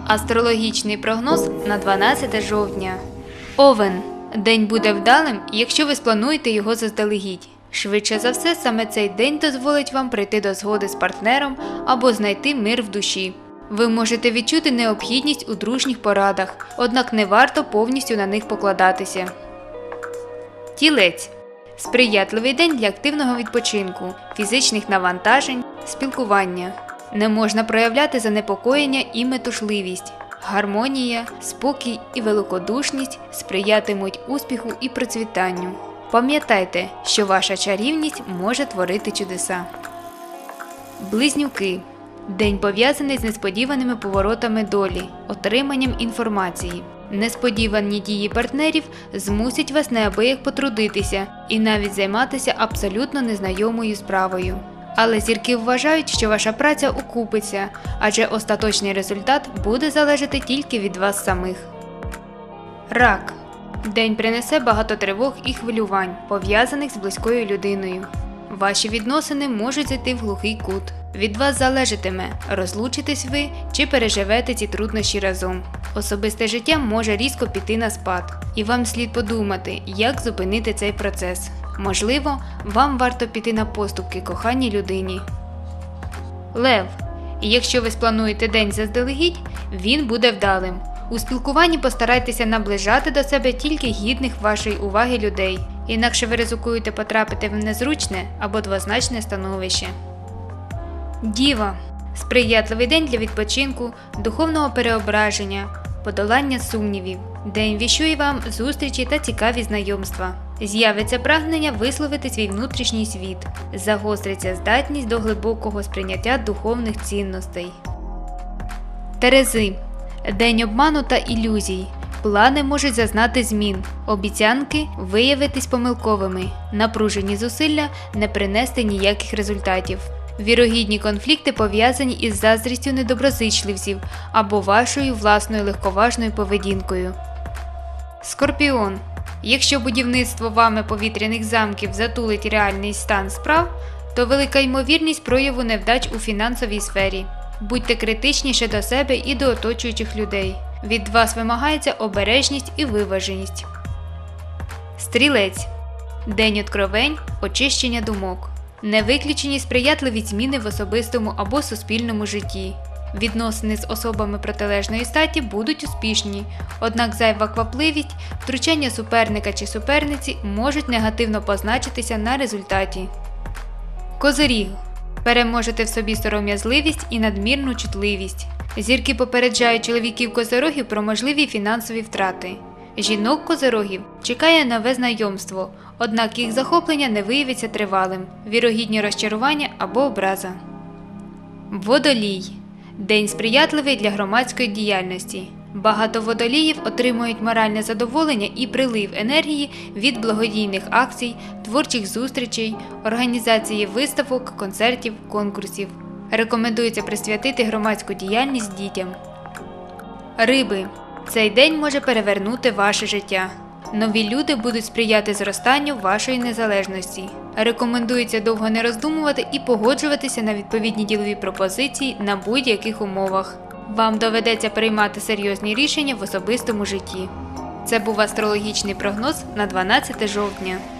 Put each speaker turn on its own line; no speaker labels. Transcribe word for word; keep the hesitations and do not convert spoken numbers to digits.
Астрологічний прогноз на дванадцяте жовтня. Овен. День буде вдалим, якщо ви сплануєте його заздалегідь. Швидше за все, саме цей день дозволить вам прийти до згоди з партнером або знайти мир в душі. Ви можете відчути необхідність у дружніх порадах, однак не варто повністю на них покладатися. Тілець. Сприятливий день для активного відпочинку, фізичних навантажень, спілкування. Не можна проявляти занепокоєння і метушливість. Гармонія, спокій і великодушність сприятимуть успіху і процвітанню. Пам'ятайте, що ваша чарівність може творити чудеса. Близнюки. День пов'язаний з несподіваними поворотами долі, отриманням інформації. Несподівані дії партнерів змусять вас неабияк потрудитися і навіть займатися абсолютно незнайомою справою. Але зірки вважають, що ваша праця окупиться, адже остаточний результат буде залежати тільки від вас самих. Рак. День принесе багато тривог і хвилювань, пов'язаних з близькою людиною. Ваші відносини можуть зайти в глухий кут. Від вас залежатиме, розлучитесь ви чи переживете ці труднощі разом. Особисте життя може різко піти на спад, і вам слід подумати, як зупинити цей процес. Можливо, вам варто піти на поступки коханій людині. Лев. Якщо ви сплануєте день заздалегідь, він буде вдалим. У спілкуванні постарайтеся наближати до себе тільки гідних вашої уваги людей, інакше ви ризикуєте потрапити в незручне або двозначне становище. Діва. Сприятливий день для відпочинку, духовного переображення, подолання сумнівів. День віщує вам зустрічі та цікаві знайомства. З'явиться прагнення висловити свій внутрішній світ. Загостриться здатність до глибокого сприйняття духовних цінностей. Терези. День обману та ілюзій. Плани можуть зазнати змін. Обіцянки виявитись помилковими. Напружені зусилля не принести ніяких результатів. Вірогідні конфлікти пов'язані із заздрістю недоброзичливців або вашою власною легковажною поведінкою. Скорпіон. Якщо будівництво вами повітряних замків затулить реальний стан справ, то велика ймовірність прояву невдач у фінансовій сфері. Будьте критичніше до себе і до оточуючих людей. Від вас вимагається обережність і виваженість. Стрілець. День откровень, очищення думок. Не виключені сприятливі зміни в особистому або суспільному житті. Відносини з особами протилежної статі будуть успішні, однак зайва квапливість, втручання суперника чи суперниці можуть негативно позначитися на результаті. Козиріг. Переможете в собі сором'язливість і надмірну чутливість. Зірки попереджають чоловіків козирогів про можливі фінансові втрати. Жінок козирогів чекає нове знайомство, однак їх захоплення не виявиться тривалим, вірогідні розчарування або образа. Водолій. День сприятливий для громадської діяльності. Багато водоліїв отримують моральне задоволення і прилив енергії від благодійних акцій, творчих зустрічей, організації виставок, концертів, конкурсів. Рекомендується присвятити громадську діяльність дітям. Риби. Цей день може перевернути ваше життя. Нові люди будуть сприяти зростанню вашої незалежності. Рекомендується довго не роздумувати і погоджуватися на відповідні ділові пропозиції на будь-яких умовах. Вам доведеться приймати серйозні рішення в особистому житті. Це був астрологічний прогноз на дванадцяте жовтня.